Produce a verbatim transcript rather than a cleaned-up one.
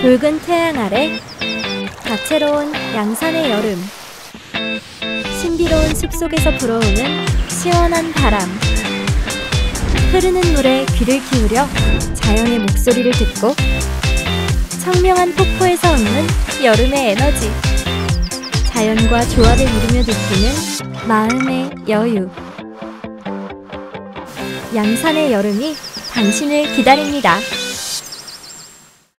붉은 태양 아래 다채로운 양산의 여름, 신비로운 숲속에서 불어오는 시원한 바람, 흐르는 물에 귀를 기울여 자연의 목소리를 듣고 청명한 폭포에서 얻는 여름의 에너지, 자연과 조화를 이루며 느끼는 마음의 여유. 양산의 여름이 당신을 기다립니다.